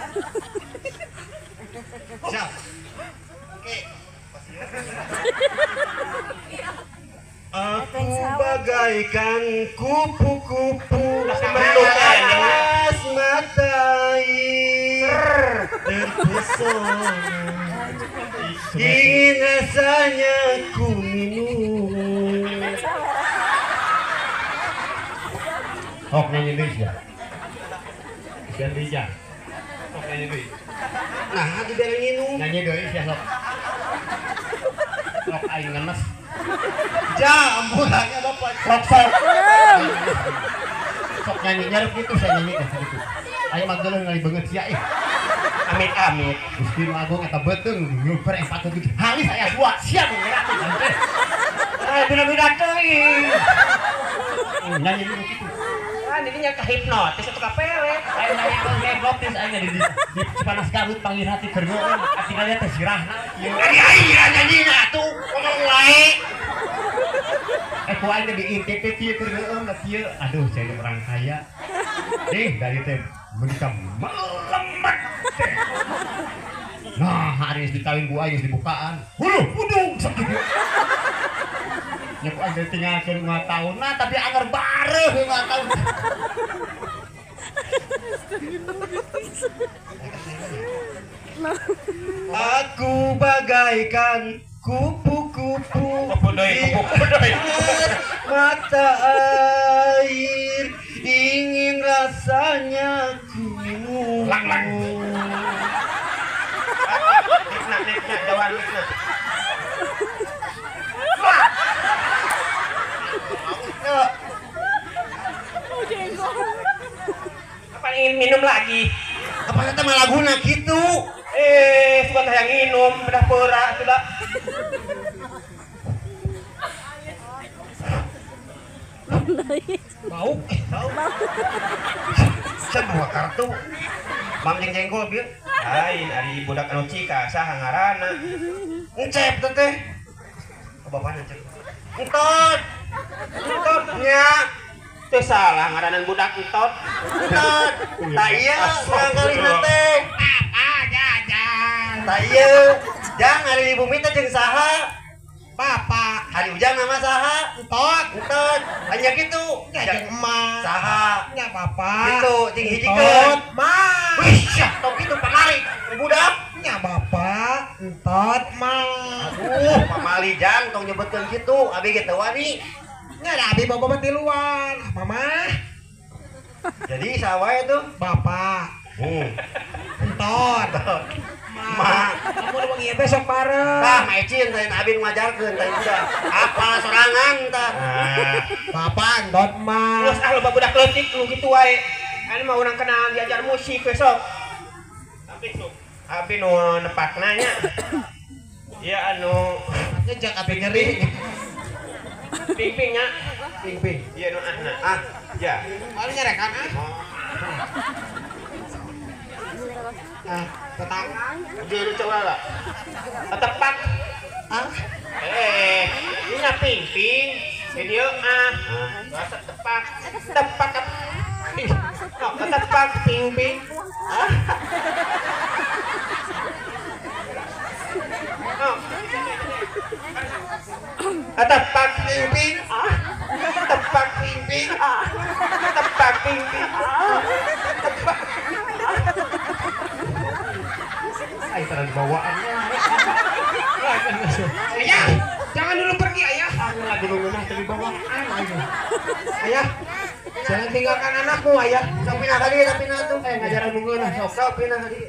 Siap. Oke. Aku bagaikan kupu-kupu atas mata air terpesona, ingin rasanya ku minum. Hok nyanyi deui sia. Sian Rija. Hok nyanyi deui. Nah, di bere minum. Nyanyi deui sia sok. Sok aing ngenes. Ja, ambulannya Bapak. Sok. Sok nyanyi nyarep gitu saya nyanyi kan gitu. Aya mah geuleuh ngali beungeut sia ih. Amit-amit. Gusti Agung eta beuteung nyuper yang patut gitu. Halis aya dua sia beungeut teh. Bina-bina teuing. Nyanyi dulu gitu. Kan ini nya hipnotis atau kapele. Aing nyanyi hipnotis aing di Cipanas Garut panggil hati keur ngeueun. Tinggal teh sirahna. Ari aing nyanyina atuh ngomong wae. Ku aing di ITP kieu keur ngeueun kieu. Aduh, saya orang kaya. Dari teh menikah melemet teh. Nah, hari ini dikawin ku aing dibukaan. Udung sakit. Ya ku aing tinggalkeun 5 tahun. Nah, tapi anger bareuh 5 tahun. Aku bagaikan kupu-kupu Kupu-doi. mata air, ingin rasanya ku minum. Lang. Nikna, jawab nikna. Apa ingin minum lagi? Apa kata mah laguna gitu? Suka yang minum, bedah pera sudah. Bau. Sebuah kartu. Mam jengkol bieu. Lain ari budak anu cika saha ngaranna. Encep teh teh. Bapana cek. Entot. Entotnya. Teu salah ngaranan budak entot. Entot. Tah ieu urang kalina teh. Jajan. Tah ieu jang ari di bumi teh jeung saha? Papa. Hari ujang nama saha? Entot. Hanya gitu. Jeung emak. Saha? Nya papa. Gitu, jeung hijikeun. Ma. Wih, tok kitu pamali. Budak. Nya bapa. Entot, ma. Aduh, pamali jang tong nyebutkeun kitu. Abi ge teu wani. Nya da abi boba di luar. Mama. Jadi saha wae tuh? Bapa. Entot. Ma, kamu nu wengi teh sok bareng. Tah, maicin lain abi nu ngajarkeun tah udah. Apa sorangan tah. Papa entot mah. Terus ah loba budak leutik nu kitu wae. Anu mah urang kenal diajar musik besok. Abi nu nepakna nya. Ieu anu ngejak abi nyeri. Ping-pingnya. Ping-ping. Ieu nu ahna. Ah, ya. Anu nyarekan ah. Petang. Jadi coba lah. Tepat. Ah. Ini nya ping-ping. Video bahasa tepak. Tepak. Oh, tepak ping-ping. Ah. Oh. Tepak ping-ping. Ah. Tepak ping-ping. Ah. Tepak ping-ping. Ah. Tepak. Ay, terang bawaannya. Ayah, jangan dulu pergi ayah. Aku lagi mengenah dari bawaan. Ayah, jangan tinggalkan anakmu ayah. Sok pindah tadi, tuh. Ngajaran mengenah. Sok pindah tadi.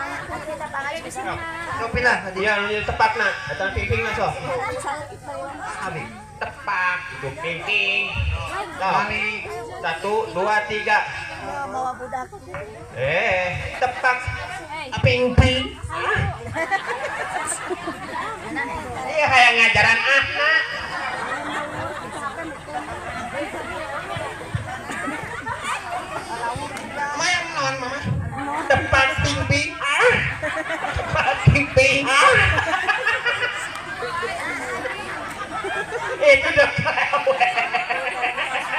Sok pindah tadi. Ya, tepat nak. Datang ping-ping nak sok. Abi, tepat. Itu ping-ping. Balik. 1, 2, 3. Bawa budak. Tepat. Ping-ping. Iya kayak ngajaran anak. Mayang non mama. Tepat ping-ping. Tepat ping-ping. Itu udah kelewat.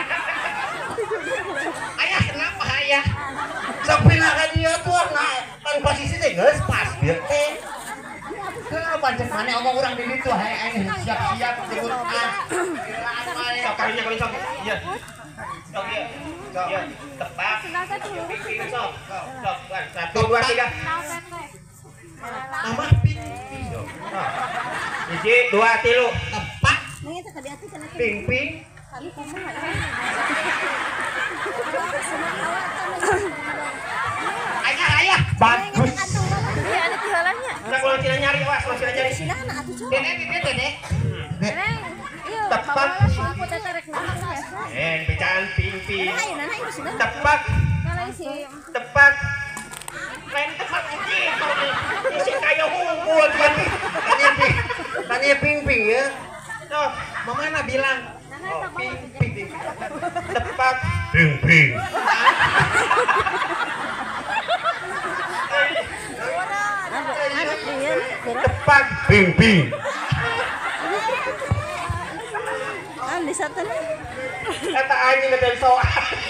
Ayah kenapa ayah? Sampai nak dia tuh nah kan ngomong orang di situ aing siap-siap jemput ah. Sok kalinya kali sok. Iya. Sok iya. Sok iya. Tepat. Ping sok. Sok. 1 2 3. Nama ping. Hiji, 2, 3. Tepat. Ping ping. Ayah. Bagus. Iya, ada tihalannya. Nak ulang cina nyari, was, ulang cina nyari. Silakan atuh coba. Dede. Neng, iya, Tepat. bawalah soal aku teh tarik nama biasa. Bacaan ping ping. Ayo nana itu sudah. Tepat. Kalau si Tepat. Lain tepat aja. Isi kayak hunkul kan. Tanya ping ping ya. Tuh, Mamana bilang nana tak bawa. ping. Tepat. Ping ping. Anak dia, Tepat. Ping ping. di satu nih. Kata anjing ngetel soal.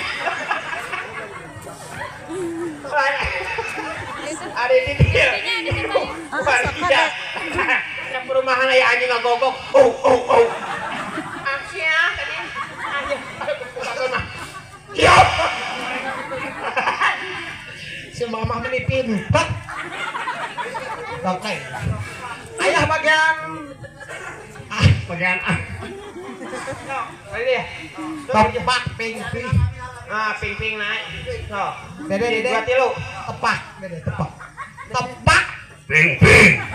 Ada di dia. Bukan dia. Yang perumahan aya anjing ngagogok. Oh. Asia tadi. Anjing. Buka rumah. Yo. si mama menipin. Oke. Ayah bagian Ini ya. tepak ping. Ah, ping naik. So. Dede. Dua tilu. Tepak. Dede tepak. Tepak. Ping ping.